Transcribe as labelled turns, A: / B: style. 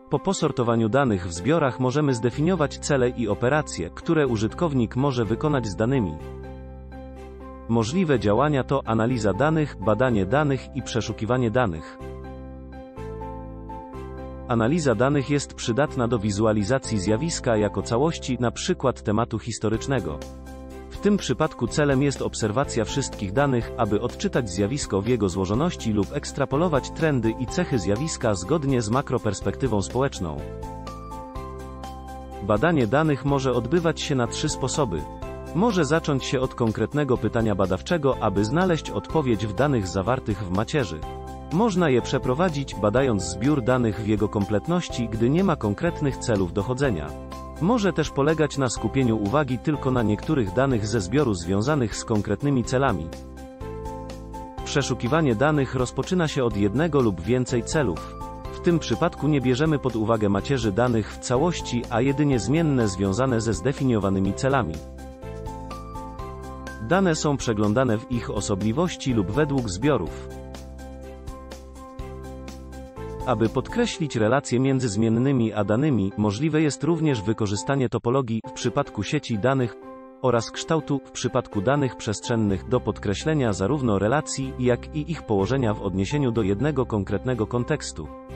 A: Po posortowaniu danych w zbiorach możemy zdefiniować cele i operacje, które użytkownik może wykonać z danymi. Możliwe działania to analiza danych, badanie danych i przeszukiwanie danych. Analiza danych jest przydatna do wizualizacji zjawiska jako całości, np. tematu historycznego. W tym przypadku celem jest obserwacja wszystkich danych, aby odczytać zjawisko w jego złożoności lub ekstrapolować trendy i cechy zjawiska zgodnie z makroperspektywą społeczną. Badanie danych może odbywać się na 3 sposoby. Może zacząć się od konkretnego pytania badawczego, aby znaleźć odpowiedź w danych zawartych w macierzy. Można je przeprowadzić, badając zbiór danych w jego kompletności, gdy nie ma konkretnych celów dochodzenia. Może też polegać na skupieniu uwagi tylko na niektórych danych ze zbioru związanych z konkretnymi celami. Przeszukiwanie danych rozpoczyna się od jednego lub więcej celów. W tym przypadku nie bierzemy pod uwagę macierzy danych w całości, a jedynie zmienne związane ze zdefiniowanymi celami. Dane są przeglądane w ich osobliwości lub według zbiorów. Aby podkreślić relacje między zmiennymi a danymi, możliwe jest również wykorzystanie topologii w przypadku sieci danych oraz kształtu w przypadku danych przestrzennych do podkreślenia zarówno relacji, jak i ich położenia w odniesieniu do jednego konkretnego kontekstu.